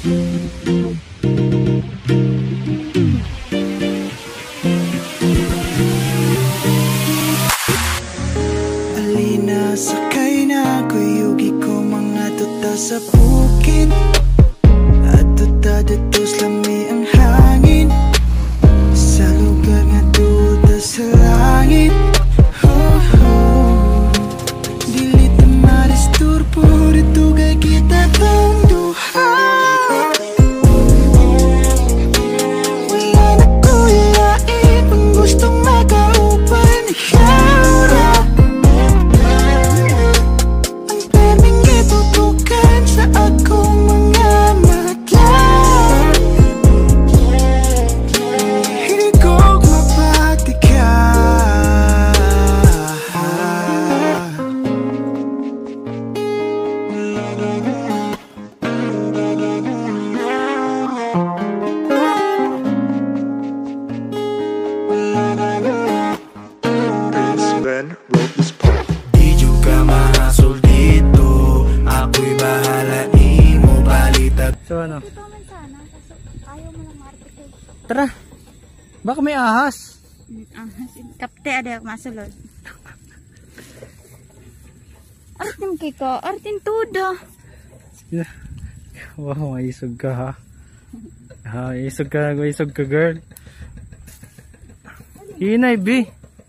Alina, sakay na kuyugi ko mga tuta sa bukid. At tuta datos lami ang hangin sa lugar nga tuta sa langit. Oh, oh. Dili ta maristurbo, ritugay kita tong duha. Wala na kuyain kung gustong makaupan ikaw na. Ang perming itutukan sa akong mga mata. Hindi ko mapati ka. Then wrote this part. Di juga mahasol dito, ako'y bahala, di mo balitan. So ano? Ito man sana, kaso ayaw mo lang ma-article. Tara. Baka may ahas. Kapte ada masulod. Artin kiko, artin tudo. Wow, maisog ka ha. Ha, isog ka girl. Hinay B.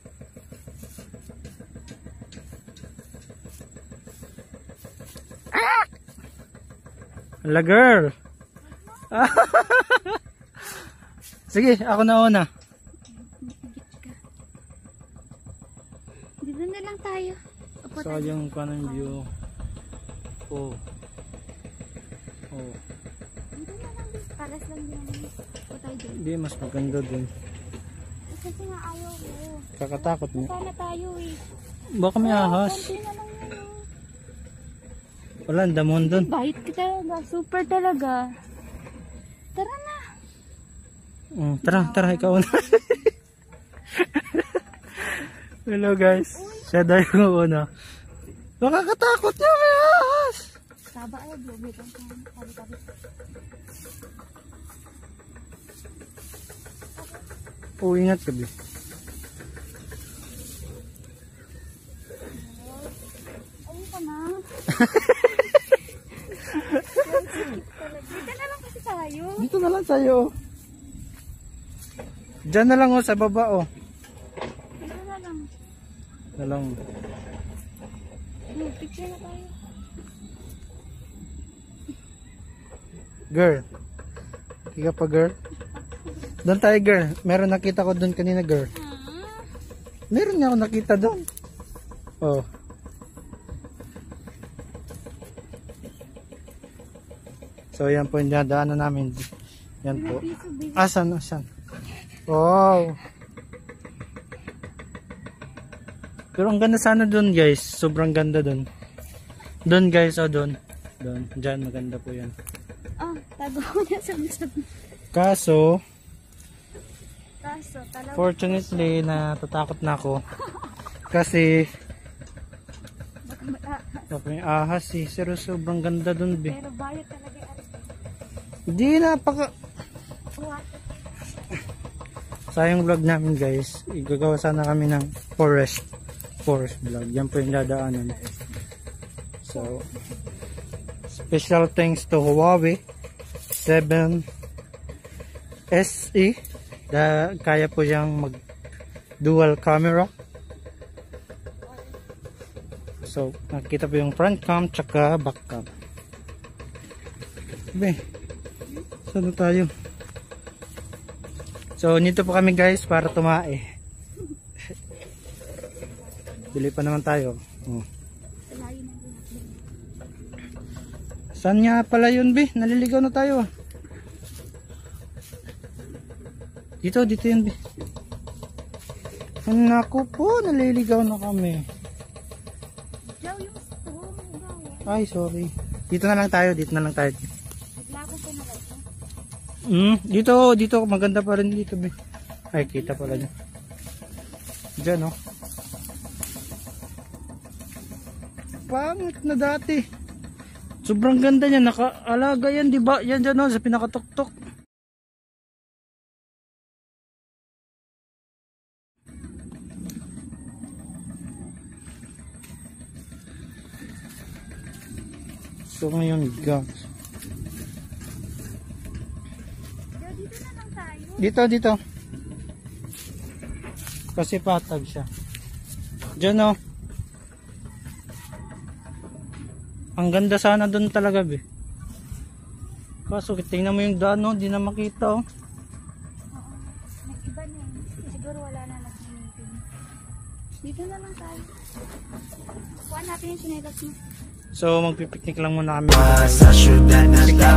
Hala girl. Sige, ako na una. Dito na lang tayo. Upo So tayo. yung kanang view. Oh. Oh. Dito na lang din. Paras lang yan. Upo tayo dun. Hindi, mas maganda dun. Kasi nga ayaw ko. Kakatakot mo. Sana tayo eh. Baka may ahas. Konti na lang yun. Wala, ang damon dun. Bait ka talaga. Super talaga. Tara na. Tara, ikaw na. Hello guys. Siya daw yung una. Nakakatakot niya, may ahas. Saba ay globe. Tabi-tabi. Oh, ingat ka, Bi. Ayun ka na. Dito na lang kasi tayo. Dito na lang tayo. Diyan na lang oh, sa baba oh. Dito na lang. Na lang. Picture na tayo. Girl. Higa pa girl. Doon tayo girl. Meron nakita ko doon kanina girl. Meron niya ako nakita doon. Oh. So yan po yung dadaanan namin. Yan po. Asan? Wow. Pero ang ganda sana doon guys. Sobrang ganda doon. Doon guys, oh doon. Doon. Diyan maganda po yan. Tago ko na sa Kaso, talaga. fortunately, natatakot na ako. Kasi, baka may ahas eh. Pero sobrang ganda dun, be. Pero bayo talaga yung arte. Hindi napaka... Sayang vlog namin guys. Igagawa sana kami ng forest vlog. Yan po yung dadaanan. So, special thanks to Huawei 7 SE. Kaya po siyang mag dual camera. So, nakita po yung front cam tsaka back cam. Be, saan na tayo? So, nito po kami guys para tumae. Bili pa naman tayo. Oh. Saan nga pala yun, be? Naliligaw na tayo. Dito yun, be. Naku po, naliligaw na kami. Ay, sorry. Dito na lang tayo. Dito maganda pa rin dito, be. Ay, kita pala niya. Diyan, oh. Pangit na dati. Sobrang ganda niya, nakaalaga yan, di ba? Yan dyan, oh, sa pinakatuktok. So ngayon, guys. Dito na lang tayo. Dito. Kasi patag siya. Diyan, oh. Ang ganda sana doon talaga, be. Kaso tingnan mo yung daan, no? Di na makita, oh. Nag-iba na yun. Siguro wala na nag-maintain. Dito na lang tayo. Kuha natin yung sinelas mo. So magpipiknik lang muna kami. Sa syudad na